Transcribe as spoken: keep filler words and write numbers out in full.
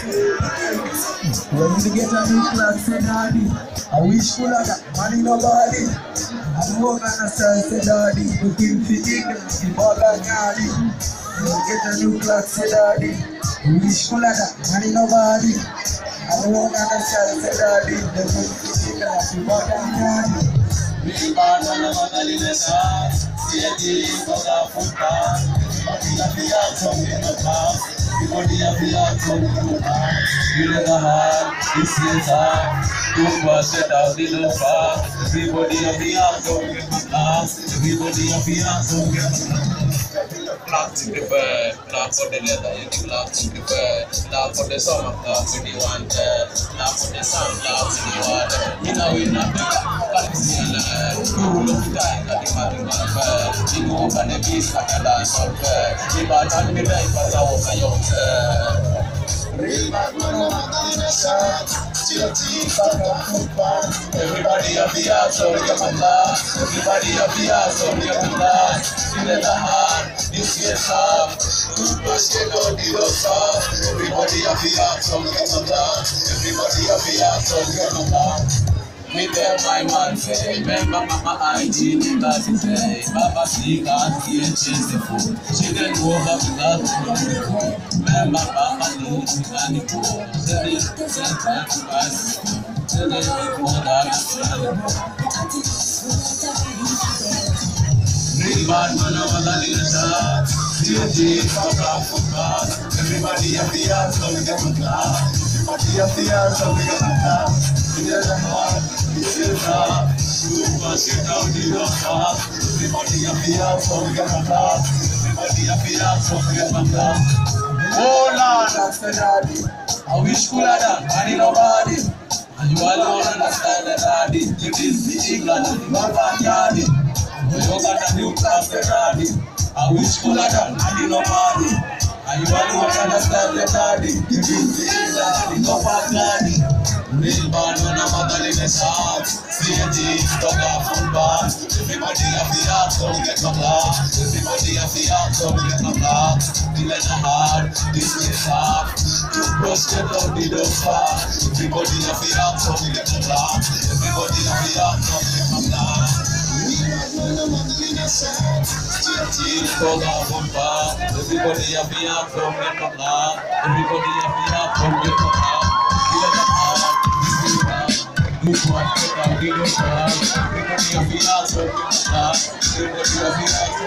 When you get a new class, say daddy, I wish full of that money nobody. I'm working on a style, say daddy, looking for ignorance, the ball and yardy. When you get a new class, say daddy, I wish full of that money nobody. I'm working on a style, say daddy, looking for ignorance, the ball and yardy. We bought on a mother in the sun, see a day for the football. Everybody have the heart, some in the past. Everybody have the heart, some in the past. You know the heart, this is hard. Don't wash it out, they don't fast. Everybody have the heart, some in the past. Everybody have the heart, some in the past. Clap to the bird, clap for the leather, you can clap to the bird, clap for the summer, clap for the winter, clap for the sun, clap to the water. You know we're not big, but it's still a rule of time that you might be one bird. You go over the beast like a dance on bird. You might not be like but I was a young bird. Real bad man, I'm not in a shot. Still teeth back on football. Everybody have the heart, so we get my laugh. Everybody have the heart, so we get my laugh. Still in the heart, this gets hard. Football get out the dust off. Everybody have the heart, so we get my laugh. Everybody have the heart, so we get my laugh. Me tell my man say, remember mama I G the last day. Baba see can't see and change the food. She then go back to that food. Remember mama needs to can the food. Tell it, tell it, tell it, tell it, what I say. Real bad man over the little shot. Still deep, fuck off football. Everybody have the heart, so we get my class. Everybody have the heart, so we get my class. Everybody have the heart, so we get my class. Everybody have the heart, so we get my class. Oh Lord, that's the daddy. I wish could have done, I need nobody. And you alone understand the daddy. It is the England, not my daddy. You got a new class, the daddy. I wish could have done, I need nobody. And you alone understand the daddy. It is the England, not my daddy. Real bad man, I'm a in the shop. C A T, stuck off football. Everybody have the heart, so we get my class. Everybody have the heart, so we get my class. The leather hard, this is hard. Toothbrush get out the dust fast. Everybody have the heart, so we get my class. Everybody have the heart, so we get my class. Real bad man, I'm a in the shop. C A T, stuck off football. Everybody have the heart, so we get my class. Everybody have the heart, so we get my class. The leather hard. Look what I got, we don't have. Everybody have the heart, so we get my class. Everybody have the heart, so